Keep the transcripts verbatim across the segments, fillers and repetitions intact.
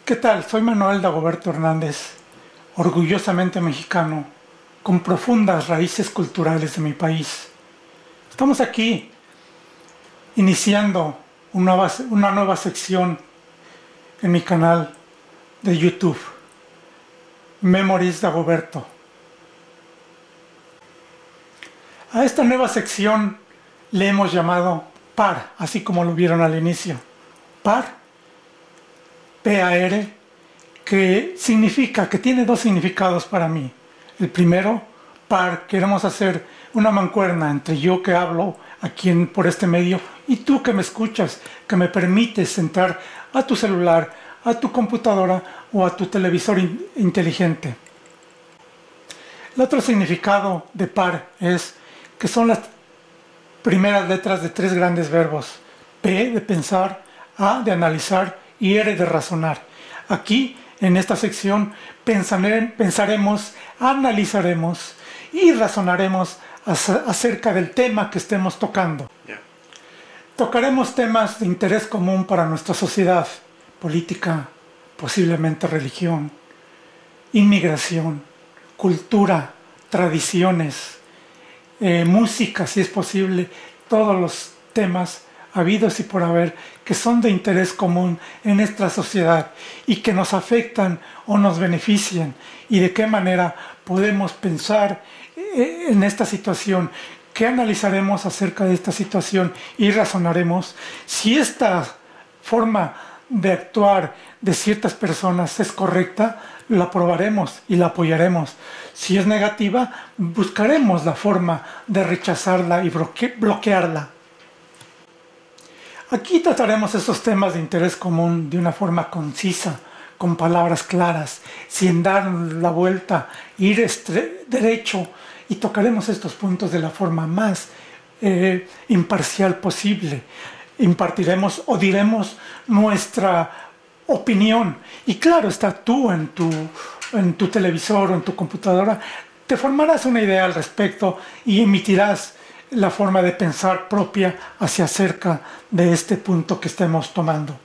¿Qué tal? Soy Manuel Dagoberto Hernández, orgullosamente mexicano, con profundas raíces culturales de mi país. Estamos aquí iniciando una nueva, una nueva sección en mi canal de YouTube, Memories Dagoberto. A esta nueva sección le hemos llamado Par, así como lo vieron al inicio. Par, P A R, que significa, que tiene dos significados para mí. El primero, par, queremos hacer una mancuerna entre yo que hablo aquí en, por este medio y tú que me escuchas, que me permites entrar a tu celular, a tu computadora o a tu televisor in, inteligente. El otro significado de par es que son las primeras letras de tres grandes verbos: P de pensar, A de analizar y R de razonar. Aquí, en esta sección, pensare, pensaremos, analizaremos y razonaremos acerca del tema que estemos tocando. Yeah. Tocaremos temas de interés común para nuestra sociedad: política, posiblemente religión, inmigración, cultura, tradiciones, eh, música, si es posible, todos los temas habidos y por haber que son de interés común en nuestra sociedad y que nos afectan o nos benefician, y de qué manera podemos pensar en esta situación, qué analizaremos acerca de esta situación y razonaremos si esta forma de actuar de ciertas personas es correcta, la probaremos y la apoyaremos. Si es negativa, buscaremos la forma de rechazarla y bloque- bloquearla. Aquí trataremos estos temas de interés común de una forma concisa, con palabras claras, sin dar la vuelta, ir derecho, y tocaremos estos puntos de la forma más eh, imparcial posible. Impartiremos o diremos nuestra opinión, y claro está, tú en tu, en tu televisor o en tu computadora te formarás una idea al respecto y emitirás la forma de pensar propia hacia acerca de este punto que estemos tomando.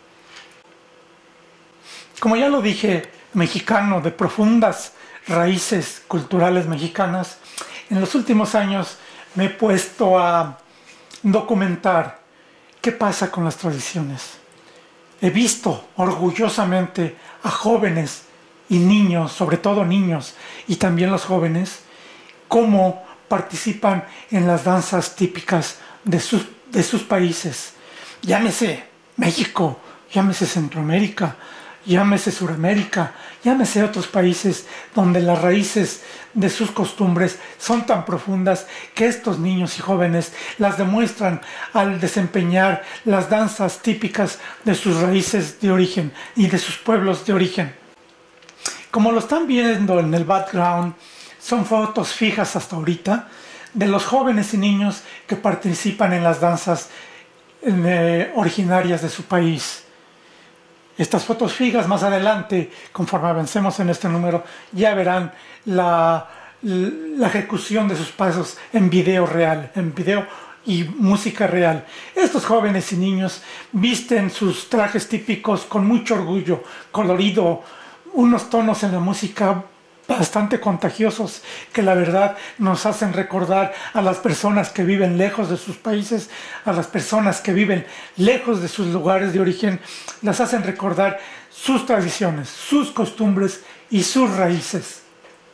Como ya lo dije, mexicano de profundas raíces culturales mexicanas, en los últimos años me he puesto a documentar qué pasa con las tradiciones. He visto orgullosamente a jóvenes y niños, sobre todo niños y también los jóvenes, cómo participan en las danzas típicas de sus, de sus países. Llámese México, llámese Centroamérica, llámese Suramérica, llámese otros países donde las raíces de sus costumbres son tan profundas que estos niños y jóvenes las demuestran al desempeñar las danzas típicas de sus raíces de origen y de sus pueblos de origen. Como lo están viendo en el background, son fotos fijas hasta ahorita de los jóvenes y niños que participan en las danzas eh, originarias de su país. Estas fotos fijas más adelante, conforme avancemos en este número, ya verán la, la ejecución de sus pasos en video real, en video y música real. Estos jóvenes y niños visten sus trajes típicos con mucho orgullo, colorido, unos tonos en la música bastante contagiosos que la verdad nos hacen recordar a las personas que viven lejos de sus países, a las personas que viven lejos de sus lugares de origen, las hacen recordar sus tradiciones, sus costumbres y sus raíces.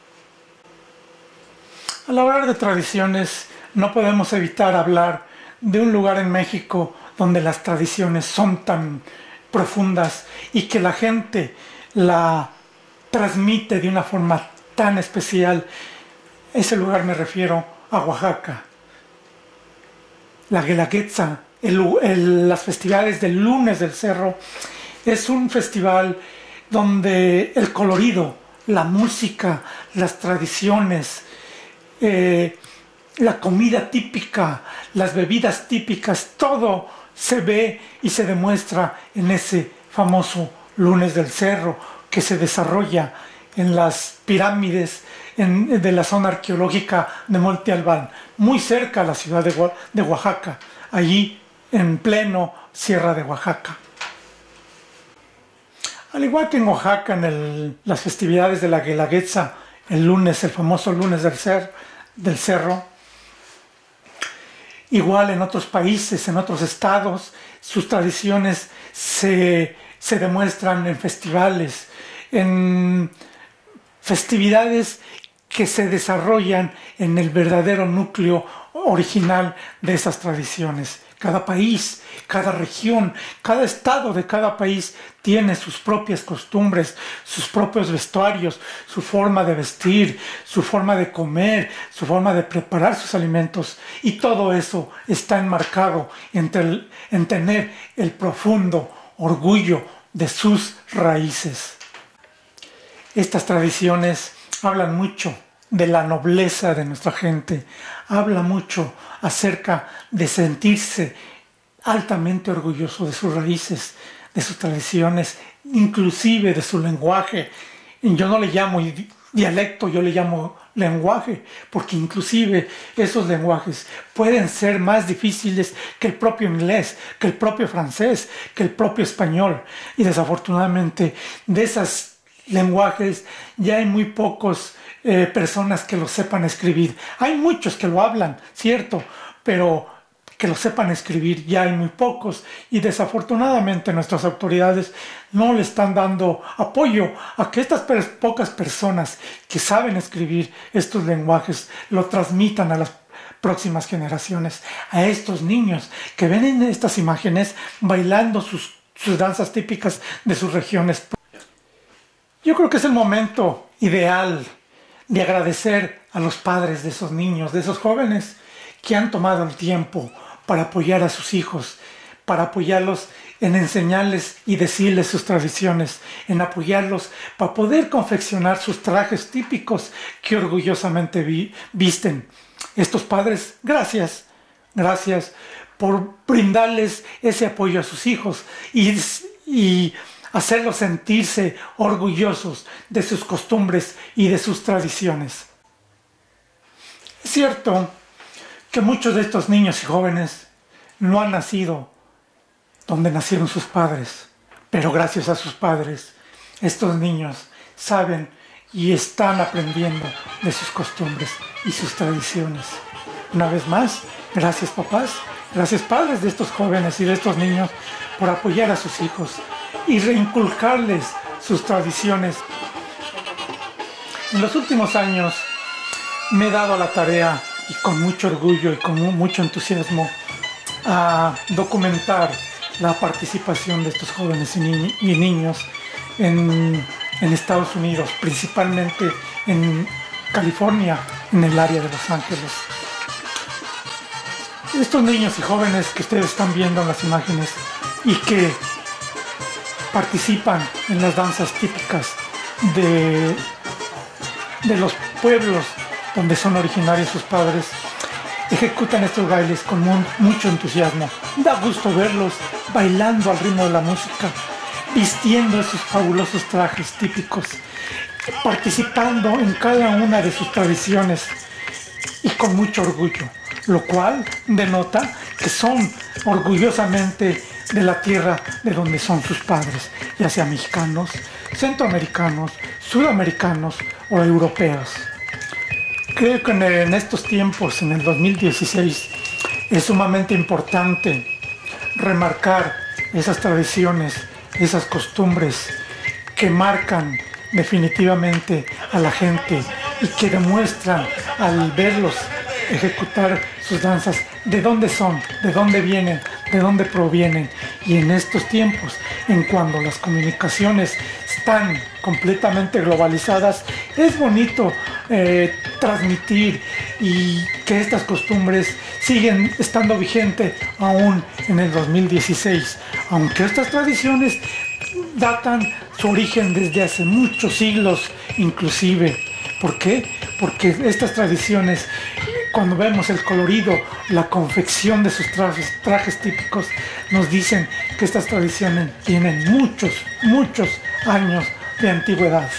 Al hablar de tradiciones, no podemos evitar hablar de un lugar en México donde las tradiciones son tan profundas y que la gente la transmite de una forma tan especial. Ese lugar me refiero a Oaxaca. La Guelaguetza, el, el, las festividades del lunes del cerro, es un festival donde el colorido, la música, las tradiciones, eh, la comida típica, las bebidas típicas, todo se ve y se demuestra en ese famoso lunes del cerro, que se desarrolla en las pirámides en, de la zona arqueológica de Monte Albán, muy cerca a la ciudad de, de Oaxaca, allí en pleno Sierra de Oaxaca. Al igual que en Oaxaca, en el, las festividades de la Guelaguetza, el lunes, el famoso lunes del, cer, del cerro, igual en otros países, en otros estados, sus tradiciones se, se demuestran en festivales, en festividades que se desarrollan en el verdadero núcleo original de esas tradiciones. Cada país, cada región, cada estado de cada país tiene sus propias costumbres, sus propios vestuarios, su forma de vestir, su forma de comer, su forma de preparar sus alimentos, y todo eso está enmarcado entre el, en tener el profundo orgullo de sus raíces. Estas tradiciones hablan mucho de la nobleza de nuestra gente, habla mucho acerca de sentirse altamente orgulloso de sus raíces, de sus tradiciones, inclusive de su lenguaje. Yo no le llamo dialecto, yo le llamo lenguaje, porque inclusive esos lenguajes pueden ser más difíciles que el propio inglés, que el propio francés, que el propio español, y desafortunadamente de esos lenguajes ya hay muy pocos Eh, personas que lo sepan escribir. Hay muchos que lo hablan, cierto, pero que lo sepan escribir ya hay muy pocos, y desafortunadamente nuestras autoridades no le están dando apoyo a que estas per pocas personas que saben escribir estos lenguajes lo transmitan a las próximas generaciones, a estos niños que ven en estas imágenes bailando sus, sus danzas típicas de sus regiones. Yo creo que es el momento ideal de agradecer a los padres de esos niños, de esos jóvenes que han tomado el tiempo para apoyar a sus hijos, para apoyarlos en enseñarles y decirles sus tradiciones, en apoyarlos para poder confeccionar sus trajes típicos que orgullosamente vi visten. Estos padres, gracias, gracias por brindarles ese apoyo a sus hijos y, y hacerlos sentirse orgullosos de sus costumbres y de sus tradiciones. Es cierto que muchos de estos niños y jóvenes no han nacido donde nacieron sus padres, pero gracias a sus padres, estos niños saben y están aprendiendo de sus costumbres y sus tradiciones. Una vez más, gracias papás, gracias padres de estos jóvenes y de estos niños por apoyar a sus hijos y reinculcarles sus tradiciones. En los últimos años me he dado a la tarea, y con mucho orgullo y con mucho entusiasmo, a documentar la participación de estos jóvenes y, ni y niños en, en Estados Unidos, principalmente en California, en el área de Los Ángeles. Estos niños y jóvenes que ustedes están viendo en las imágenes y que participan en las danzas típicas de, de los pueblos donde son originarios sus padres, ejecutan estos bailes con mu mucho entusiasmo. Da gusto verlos bailando al ritmo de la música, vistiendo esos fabulosos trajes típicos, participando en cada una de sus tradiciones y con mucho orgullo, lo cual denota que son orgullosamente de la tierra de donde son sus padres, ya sean mexicanos, centroamericanos, sudamericanos o europeos. Creo que en estos tiempos, en el dos mil dieciséis, es sumamente importante remarcar esas tradiciones, esas costumbres que marcan definitivamente a la gente y que demuestran al verlos ejecutar sus danzas de dónde son, de dónde vienen, de dónde provienen. Y en estos tiempos, en cuando las comunicaciones están completamente globalizadas, es bonito eh, transmitir y que estas costumbres siguen estando vigentes aún en el dos mil dieciséis, aunque estas tradiciones datan su origen desde hace muchos siglos inclusive. ¿Por qué? Porque estas tradiciones, cuando vemos el colorido, la confección de sus trajes, trajes típicos, nos dicen que estas tradiciones tienen muchos, muchos años de antigüedad.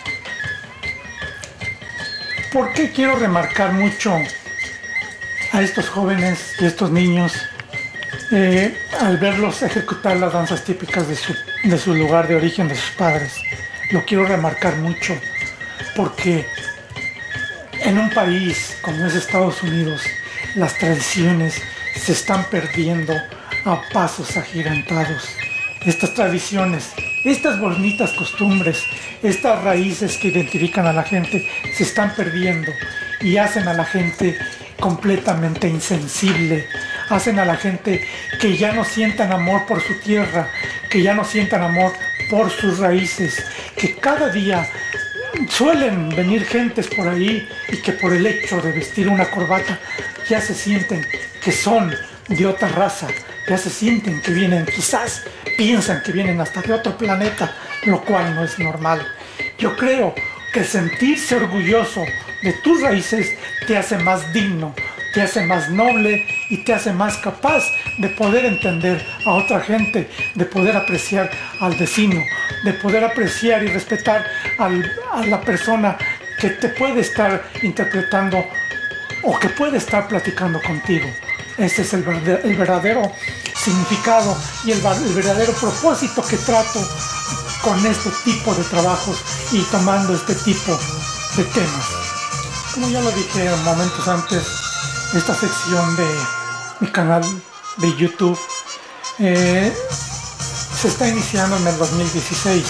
¿Por qué quiero remarcar mucho a estos jóvenes y estos niños eh, al verlos ejecutar las danzas típicas de su, de su lugar de origen, de sus padres. Lo quiero remarcar mucho porque en un país como es Estados Unidos, las tradiciones se están perdiendo a pasos agigantados. Estas tradiciones, estas bonitas costumbres, estas raíces que identifican a la gente se están perdiendo y hacen a la gente completamente insensible, hacen a la gente que ya no sientan amor por su tierra, que ya no sientan amor por sus raíces, que cada día suelen venir gentes por ahí y que por el hecho de vestir una corbata ya se sienten que son de otra raza, ya se sienten que vienen, quizás piensan que vienen hasta de otro planeta, lo cual no es normal. Yo creo que sentirse orgulloso de tus raíces te hace más digno, te hace más noble y te hace más capaz de poder entender a otra gente, de poder apreciar al vecino, de poder apreciar y respetar al, a la persona que te puede estar interpretando o que puede estar platicando contigo. Ese es el verdadero, el verdadero significado y el, el verdadero propósito que trato con este tipo de trabajos y tomando este tipo de temas. Como ya lo dije momentos antes, esta sección de mi canal de YouTube eh, se está iniciando en el dos mil dieciséis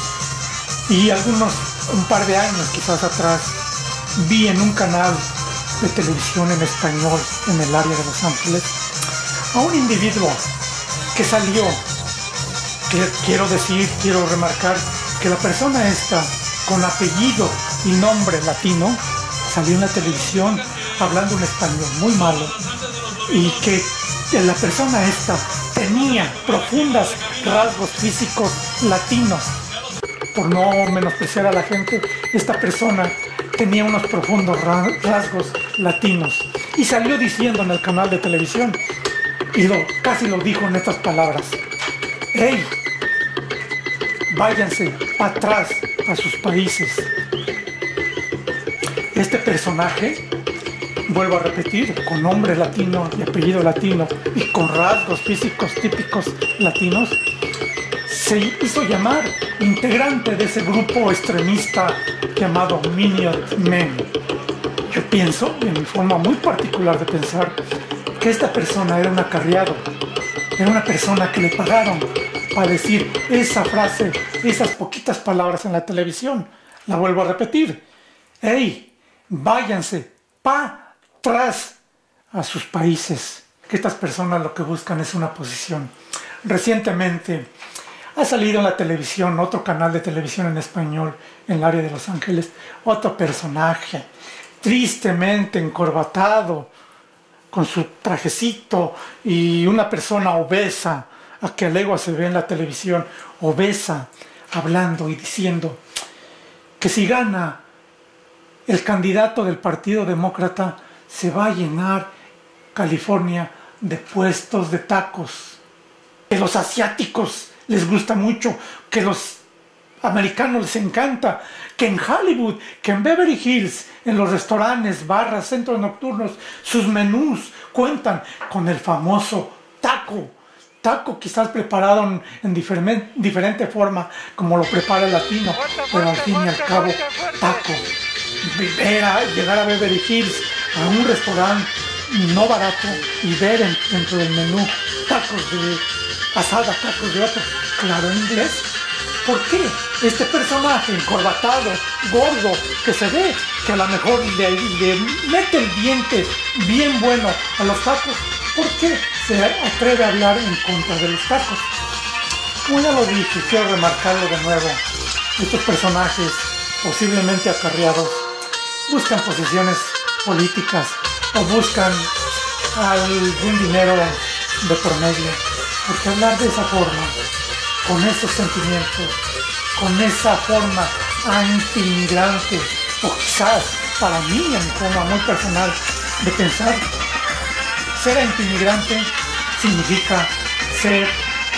y algunos, un par de años quizás atrás, vi en un canal de televisión en español en el área de Los Ángeles a un individuo que salió, que quiero decir, quiero remarcar que la persona esta con apellido y nombre latino salió en la televisión hablando un español muy malo y que la persona esta tenía profundos rasgos físicos latinos. Por no menospreciar a la gente, esta persona tenía unos profundos rasgos latinos y salió diciendo en el canal de televisión y lo, casi lo dijo en estas palabras: ¡Hey! Váyanse atrás a sus países. Este personaje, vuelvo a repetir, con nombre latino y apellido latino y con rasgos físicos típicos latinos, se hizo llamar integrante de ese grupo extremista llamado Minutemen. Yo pienso, en mi forma muy particular de pensar, que esta persona era un acarreado, era una persona que le pagaron para decir esa frase, esas poquitas palabras en la televisión. La vuelvo a repetir: ¡Hey! Váyanse para atrás a sus países. Que estas personas lo que buscan es una posición. Recientemente ha salido en la televisión, otro canal de televisión en español en el área de Los Ángeles, otro personaje tristemente encorbatado con su trajecito y una persona obesa, a que a legua se ve en la televisión, obesa, hablando y diciendo que si gana el candidato del Partido Demócrata se va a llenar California de puestos de tacos, que los asiáticos les gusta mucho, que los americanos les encanta, que en Hollywood, que en Beverly Hills, en los restaurantes, barras, centros nocturnos, sus menús cuentan con el famoso taco. Taco quizás preparado en, en diferente, diferente forma como lo prepara el latino, pero al fin y al cabo taco. Ver a, llegar a Beverly Hills, a un restaurante no barato y ver en, dentro del menú tacos de asada, tacos de otro, claro, en inglés. ¿Por qué este personaje encorbatado, gordo, que se ve que a lo mejor le, le mete el diente bien bueno a los tacos, por qué se atreve a hablar en contra de los tacos? Como ya lo dije, quiero remarcarlo de nuevo, estos personajes posiblemente acarreados buscan posiciones políticas o buscan algún dinero de promedio, porque hablar de esa forma, con esos sentimientos, con esa forma anti-inmigrante, o quizás para mí, en mi forma muy personal de pensar, ser anti-inmigrante significa ser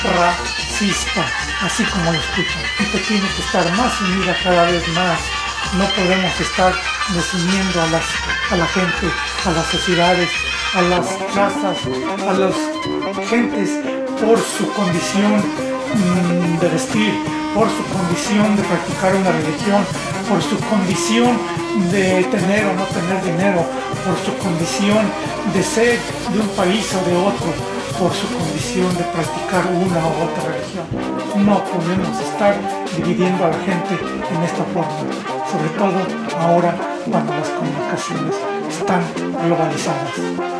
racista, así como lo escuchan. Y que tiene que estar más unida cada vez más. No podemos estar desuniendo a, las, a la gente, a las sociedades, a las razas, a las gentes por su condición mmm, de vestir, por su condición de practicar una religión, por su condición de tener o no tener dinero, por su condición de ser de un país o de otro, por su condición de practicar una u otra religión. No podemos estar dividiendo a la gente en esta forma, sobre todo ahora cuando las comunicaciones están globalizadas.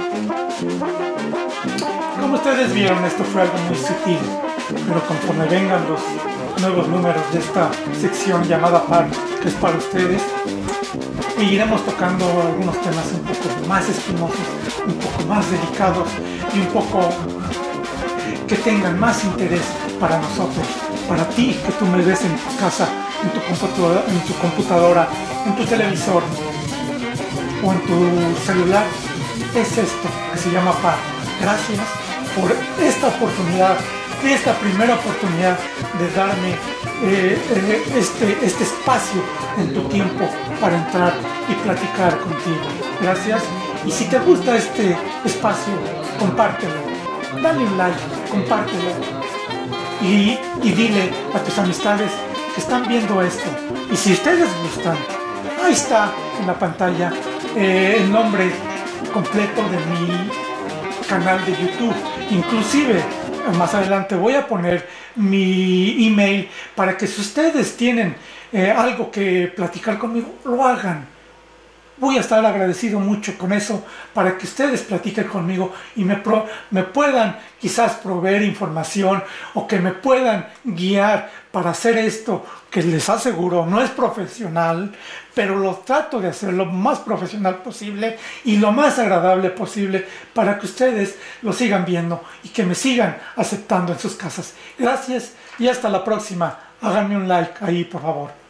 Como ustedes vieron, esto fue algo muy sutil, pero conforme vengan los nuevos números de esta sección llamada Par, que es para ustedes, y iremos tocando algunos temas un poco más espinosos, un poco más delicados y un poco que tengan más interés para nosotros, para ti que tú me ves en tu casa, en tu computadora, en tu, computadora, en tu televisor o en tu celular. Es esto que se llama Par. Gracias por esta oportunidad, esta primera oportunidad de darme eh, eh, este, este espacio en tu tiempo para entrar y platicar contigo. Gracias. Y si te gusta este espacio, compártelo, dale un like, compártelo y, y dile a tus amistades que están viendo esto. Y si ustedes gustan, ahí está en la pantalla eh, el nombre completo de mi canal de YouTube. Inclusive más adelante voy a poner mi email para que si ustedes tienen eh, algo que platicar conmigo, lo hagan. Voy a estar agradecido mucho con eso para que ustedes platiquen conmigo y me, pro, me puedan quizás proveer información o que me puedan guiar para hacer esto que les aseguro no es profesional, pero lo trato de hacer lo más profesional posible y lo más agradable posible para que ustedes lo sigan viendo y que me sigan aceptando en sus casas. Gracias y hasta la próxima. Háganme un like ahí, por favor.